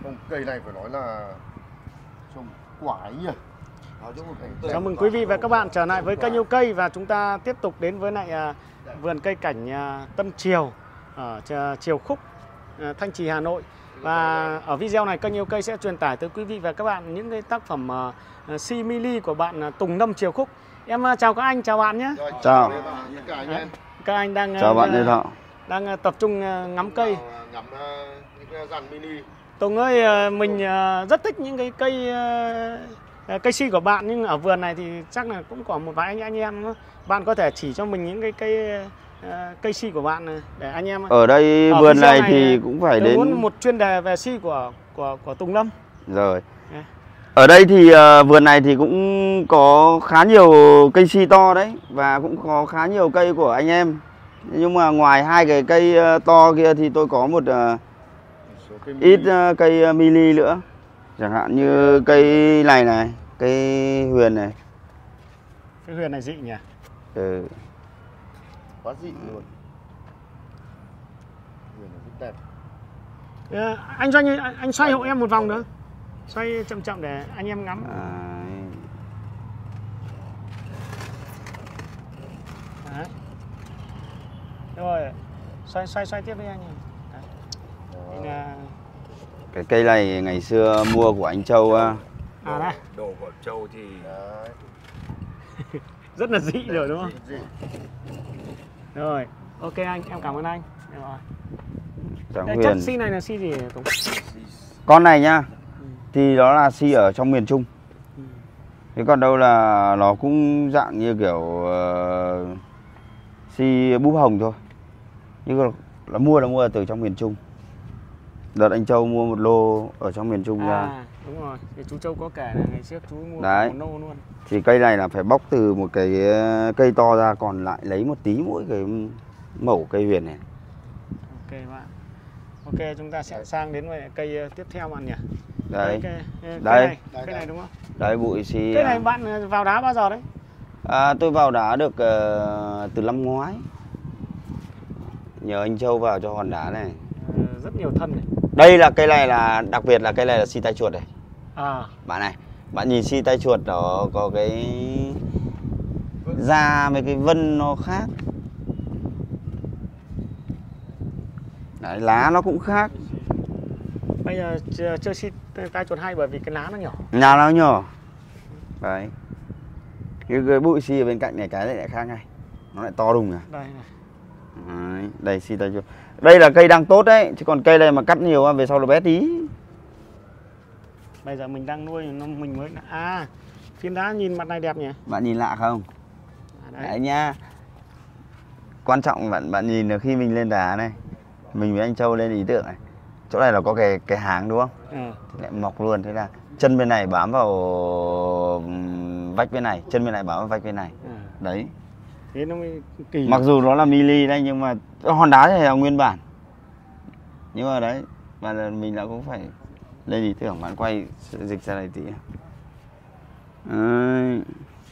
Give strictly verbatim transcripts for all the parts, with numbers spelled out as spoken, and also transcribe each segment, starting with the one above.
Không, cây này phải nói là trồng quái nhỉ. Chào mừng quý vị và các bạn trở lại với kênh Yêu Cây, và chúng ta tiếp tục đến với lại uh, vườn cây cảnh uh, Tân Triều ở uh, Triều Khúc, uh, Thanh Trì, Hà Nội. Và ở video này kênh Yêu Cây sẽ truyền tải tới quý vị và các bạn những cái tác phẩm uh, simili của bạn uh, Tùng Lâm Triều Khúc. Em uh, chào các anh, chào bạn nhé. Rồi, chào các anh, Đấy, các anh đang chào uh, bạn Lê Thọ. Đang uh, tập trung uh, ngắm cây. Ngắm những dàn mini. Tùng ơi, uh, mình uh, rất thích những cái cây uh, cây si của bạn, nhưng ở vườn này thì chắc là cũng có một vài anh anh em đó. Bạn có thể chỉ cho mình những cái cây uh, cây si của bạn để anh em ở đây ở vườn này, này thì cũng phải đến muốn một chuyên đề về si của của của Tùng Lâm rồi. Yeah. Ở đây thì uh, vườn này thì cũng có khá nhiều cây si to đấy, và cũng có khá nhiều cây của anh em. Nhưng mà ngoài hai cái cây uh, to kia thì tôi có một uh, ít uh, cây uh, mini nữa. Chẳng hạn như cây này này, cây huyền này. Cái huyền này dị nhỉ? Ừ. Quá dị luôn. Huyền này rất đẹp. À, anh Doanh anh, anh xoay hộ em một vòng nữa. Xoay chậm chậm để anh em ngắm. À... Đấy. Rồi, xoay xoay xoay tiếp với anh. Đấy. Đây là... Cái cây này ngày xưa mua của anh Châu. À đây. Đồ của Châu thì đấy. Rất là dị rồi đúng không? Dị. Rồi, ok anh, em cảm ơn anh. Rồi. Tráng Đây, huyền. chắc si này là si gì Tùng? Con này nhá, ừ. thì đó là si ở trong miền Trung. ừ. Thế còn đâu là nó cũng dạng như kiểu uh, si búp hồng thôi. Nhưng là, là mua là mua từ trong miền Trung. Đợt anh Châu mua một lô ở trong miền Trung à, ra. Đúng rồi, thì chú Châu có kể là ngày trước chú mua Đấy. một lô luôn. Thì cây này là phải bóc từ một cái cây to ra, còn lại lấy một tí mỗi cái mẩu cây huyền này. Ok bạn. Ok, chúng ta sẽ sang đến với cây tiếp theo bạn nhỉ? Đấy. Cây, cây, Đây. Này, cây này đúng không? Đấy, bụi si. Cây này bạn vào đá bao giờ đấy? À, tôi vào đá được uh, từ năm ngoái. Nhờ anh Châu vào cho hòn đá này. Ừ, rất nhiều thân này. Đây là cây này là đặc biệt là cây này là si tai chuột này. À. Bạn này, bạn nhìn si tai chuột nó có cái da với cái vân nó khác. Đấy, lá nó cũng khác. Bây giờ chơi si tai chuột hay bởi vì cái lá nó nhỏ. Lá nó nhỏ. Đấy. Cái, cái bụi si ở bên cạnh này cái này lại khác ngay. Nó lại to đùng à. Đây này. Đấy, đây si tai chuột. Đây là cây đang tốt đấy, chứ còn cây này mà cắt nhiều về sau là bé tí. Bây giờ mình đang nuôi nó mình mới à, phiến đá nhìn mặt này đẹp nhỉ? Bạn nhìn lạ không? À, đấy. Đấy nha. Quan trọng bạn bạn nhìn được khi mình lên đá này, mình với anh Châu lên ý tưởng này. Chỗ này là có cái cái háng đúng không? Ừ. Thì lại mọc luôn, thế là chân bên này bám vào vách bên này, chân bên này bám vào vách bên này. Ừ. Đấy. Thế nó mới kỳ. Mặc dù nó là mili đây nhưng mà hòn đá thì là nguyên bản. Nhưng mà đấy, và là mình đã cũng phải lên ý tưởng, bạn quay dịch ra này tí. Đấy.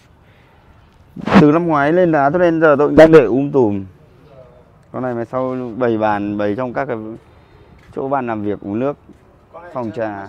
Từ năm ngoái lên đá cho nên giờ tôi đang để um tùm. Con này mà sau bày bàn, bày trong các cái chỗ bàn làm việc uống nước, phòng trà.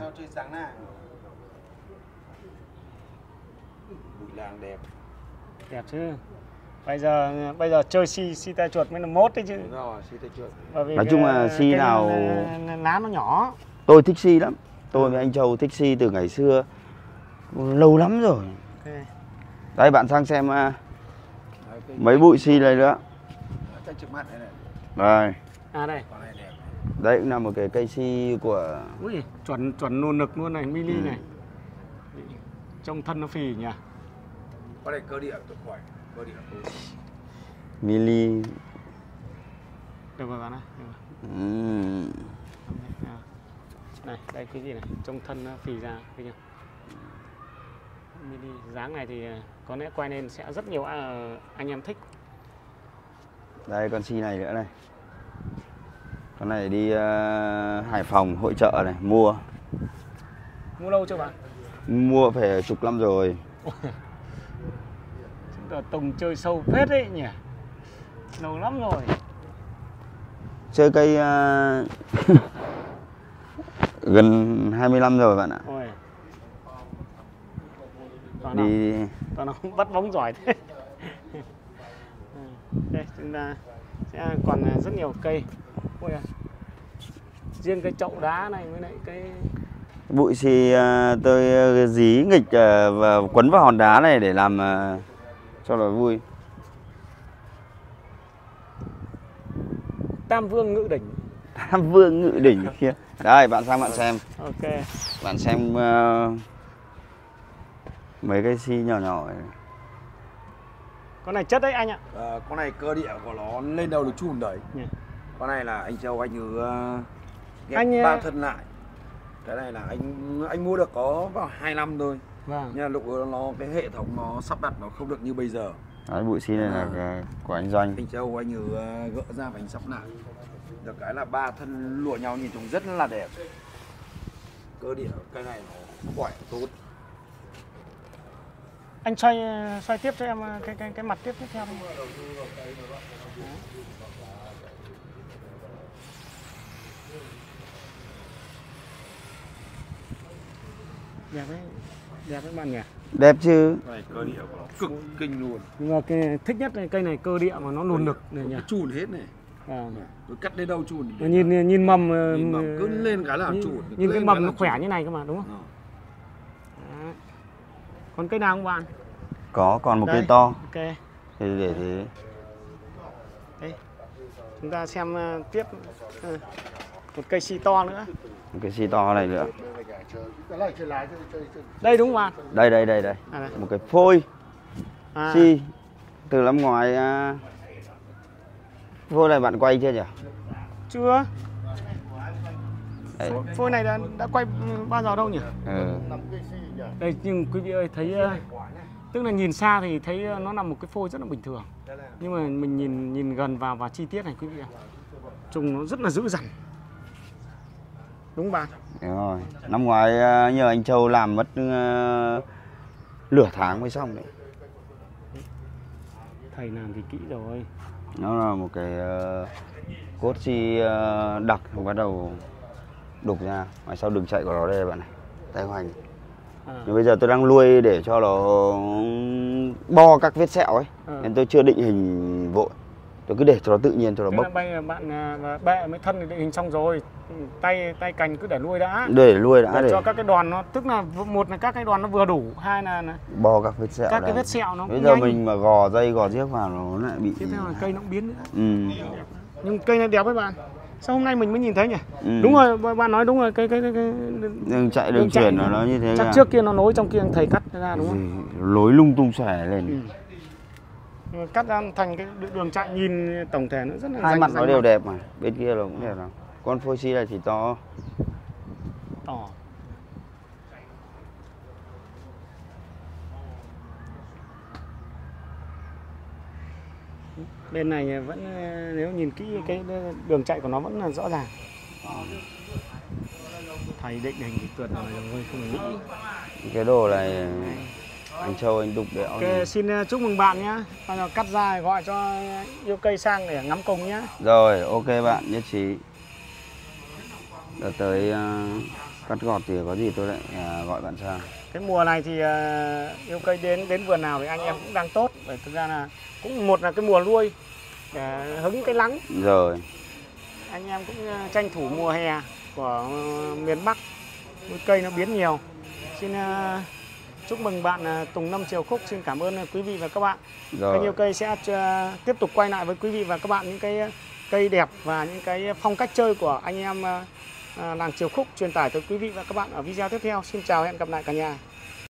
bụi làng đẹp. Đẹp chứ. Bây giờ bây giờ chơi si si tai chuột mới là mốt đấy chứ. Đúng rồi, si tai chuột. Bởi vì Nói chung là cái, si cái nào lá nó nhỏ. tôi thích si lắm. Tôi với anh Châu thích si từ ngày xưa, lâu lắm rồi. Okay. Đây bạn sang xem uh, mấy bụi si đây nữa. Cây trước mặt này này. Đây. À đây. Con này đẹp. Đây cũng là một cái cây si của. Ui, chuẩn chuẩn nô nực luôn này, mini ừ. này. Trông thân nó phì nhỉ. Con này cơ địa tôi khỏi, cơ địa tôi. Mili. Được rồi bạn ơi. Ừ. Này, đây cái gì này, trông thân nó phì ra, thấy chưa? Mini dáng này thì có lẽ quay lên sẽ rất nhiều anh em thích. Đây con si này nữa này. Con này đi uh, Hải Phòng hội chợ này mua. Mua lâu chưa bạn? Mua phải chục năm rồi. Chúng ta Tùng chơi sâu phết đấy nhỉ. Lâu lắm rồi. Chơi cây uh, Gần hai mươi năm rồi bạn ạ. Ôi. Toàn Đi nó, toàn nó bắt bóng giỏi thế. Đây chúng ta sẽ còn rất nhiều cây. Ôi à. Riêng cái chậu đá này với lại cái bụi xì à, tôi à, dí nghịch à, và quấn vào hòn đá này để làm à, cho nó vui. Tam Vương Ngự Đỉnh. Tam Vương Ngự Đỉnh kia. Đây bạn sang bạn xem. Ok. Bạn xem uh, mấy cái xi nhỏ nhỏ này. Con này chất đấy anh ạ. À, con này cơ địa của nó lên đầu được chùn đấy. Yeah. Con này là anh Châu anh cứ uh, ghép Anh, ba thân lại. Cái này là anh anh mua được có vào hai năm thôi. Vâng. Nhưng mà lúc đó nó cái hệ thống nó sắp đặt nó không được như bây giờ. Đấy, bụi xi này là cái của anh Doanh. Anh Châu anh cứ uh, gỡ ra và anh sắp lại. Được cái là ba thân lụa nhau nhìn trông rất là đẹp. Cơ địa cái này nó khỏe tốt. Anh xoay xoay tiếp cho em cái cái cái mặt tiếp tiếp theo đi. Đẹp đấy, đẹp đấy bạn nhỉ. Đẹp chứ. Cái này cơ địa của nó cực kinh luôn. Nhưng mà cái thích nhất là cây này cơ địa mà nó luồn lực này nhỉ. Nó chùn hết này. À. Tôi cắt đến đâu chùn. Nhìn nhìn mầm, Nhìn mầm cứ lên cái là nhìn, chùn. nhìn cái mầm nó khỏe như này cơ mà đúng không? Đó. Còn cây nào không bạn? Có còn một Đây, cây to. Ok. Thì để thế. Đây. Chúng ta xem uh, tiếp uh, một cây xì to nữa. Một cái xi to này nữa. Đây đúng không bạn? Đây đây đây đây. À, đây. Một cái phôi À. xi từ năm ngoái. À... Phôi này bạn quay chưa nhỉ? Chưa. Đấy. Phôi này đã, đã quay bao giờ đâu nhỉ? Ừ. Đây nhưng quý vị ơi thấy uh, tức là nhìn xa thì thấy uh, nó là một cái phôi rất là bình thường. Nhưng mà mình nhìn nhìn gần vào và chi tiết này quý vị ạ. Trông nó rất là dữ dằn. Đúng không bạn? Đúng rồi. Năm ngoái nhờ anh Châu làm mất uh, nửa tháng mới xong đấy. Thầy làm thì kỹ rồi. Nó là một cái uh, cốt xi uh, đặc rồi bắt đầu đục ra. Ngoài sau đường chạy của nó đây bạn này. Tay hoành. À. Nhưng bây giờ tôi đang nuôi để cho nó bo các vết sẹo ấy. À. Nên tôi chưa định hình vội. Tôi cứ để cho nó tự nhiên cho nó Tức bốc. là bây bạn uh, bẹ mới thân thì định hình xong rồi. Tay tay cành cứ để nuôi đã. Để nuôi đã để, để cho các cái đòn nó tức là một là các cái đòn nó vừa đủ, hai là, là bo các vết sẹo. các đấy. cái vết sẹo nó Bây cũng giờ nhanh. mình mà gò dây gò giếc vào nó lại bị. Tiếp theo là cây nó cũng biến nữa. Ừ. Nhưng cây này đẹp với bạn. Sao hôm nay mình mới nhìn thấy nhỉ? Ừ. Đúng rồi, bạn nói đúng rồi, cái cái cái, cái Đường chạy đường, đường chạy chuyển nó nó như thế. chắc cả. trước kia nó nối trong kia thầy cắt ra đúng không? Gì, lối lung tung xòe lên. Ừ. Nhưng mà cắt ra thành cái đường chạy nhìn tổng thể nó rất là Hai rành- mặt nó rành đều mạch. đẹp mà, bên kia nó cũng đẹp lắm. Con phôi xi này thì to. To. Bên này vẫn nếu nhìn kỹ cái đường chạy của nó vẫn là rõ ràng. Thầy định hình thì tuyệt vời rồi, không nghĩ. Cái đồ này anh Châu anh đục đẽo. Ok, xin chúc mừng bạn nhé. Bao giờ cắt ra gọi cho yêu cây sang để ngắm cùng nhé. Rồi, ok bạn, nhất trí. Đợt tới uh, cắt gọt thì có gì tôi lại uh, gọi bạn sang. Cái mùa này thì uh, yêu cây đến đến vườn nào thì anh em cũng đang tốt. Bởi thực ra là cũng một là cái mùa nuôi để hứng cái nắng. Rồi. Anh em cũng uh, tranh thủ mùa hè của uh, miền Bắc. Nuôi cây nó biến nhiều. Xin uh, chúc mừng bạn uh, Tùng Lâm Triều Khúc. Xin cảm ơn uh, quý vị và các bạn. Rồi. Kênh Yêu Cây sẽ uh, tiếp tục quay lại với quý vị và các bạn những cái uh, cây đẹp và những cái phong cách chơi của anh em uh, uh, làng Triều Khúc truyền tải tới quý vị và các bạn ở video tiếp theo. Xin chào, hẹn gặp lại cả nhà.